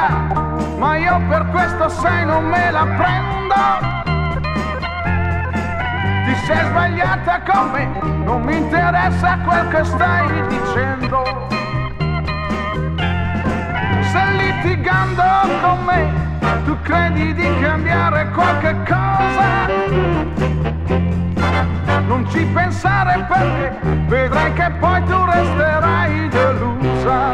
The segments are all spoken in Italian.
ma io per questo sai non me la prendo. Ti sei sbagliata con me, non mi interessa quel che stai dicendo. Se litigando con me tu credi di cambiare qualche cosa, non ci pensare perché vedrai che poi tu resterai delusa.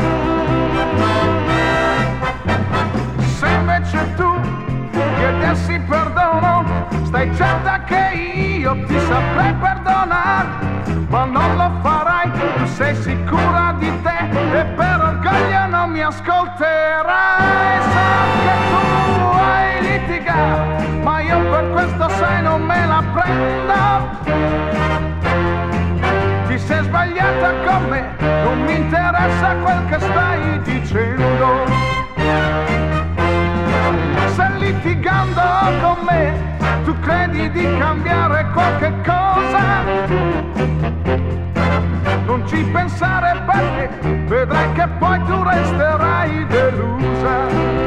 Se invece tu chiedessi perdono, stai certa che io ti saprei perdonare, ma non lo farai, tu sei sicura di te e per orgoglio non mi ascolterai. So che tu hai litigato, ma io per questo sai non me la prendo. Ti sei sbagliata con me, non mi interessa quel che stai dicendo. Se litigando con me tu credi di cambiare qualche cosa, non ci pensare perché vedrai che poi tu resterai delusa.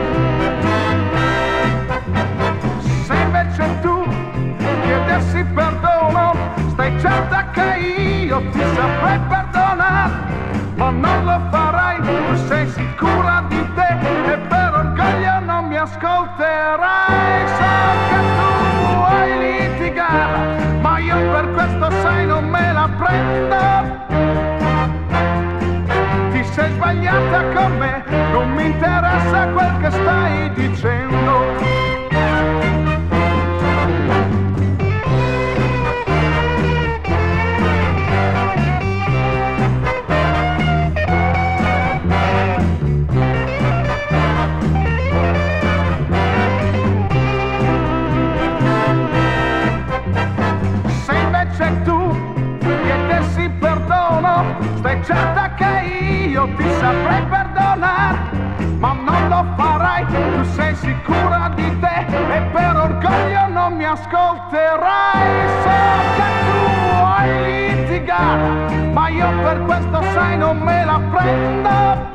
Se invece tu chiedessi perdono, stai certa che io ti saprei perdonare, ma non lo farai, tu sei sicura di te e per orgoglio non mi ascolterai. So che tu hai litigato, ma io per questo sai non me la prendo. Ti sei sbagliata con me, non mi interessa quel che stai dicendo. Stai certa che io ti saprei perdonare, ma non lo farai, tu sei sicura di te e per orgoglio non mi ascolterai. So che tu hai litigato, ma io per questo sai non me la prendo.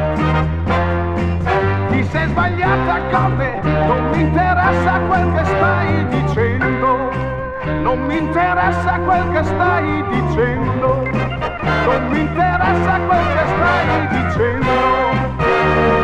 Ti sei sbagliata con me, non mi interessa quel che stai dicendo. Non mi interessa quel che stai dicendo. Non mi interessa quel che stai dicendo.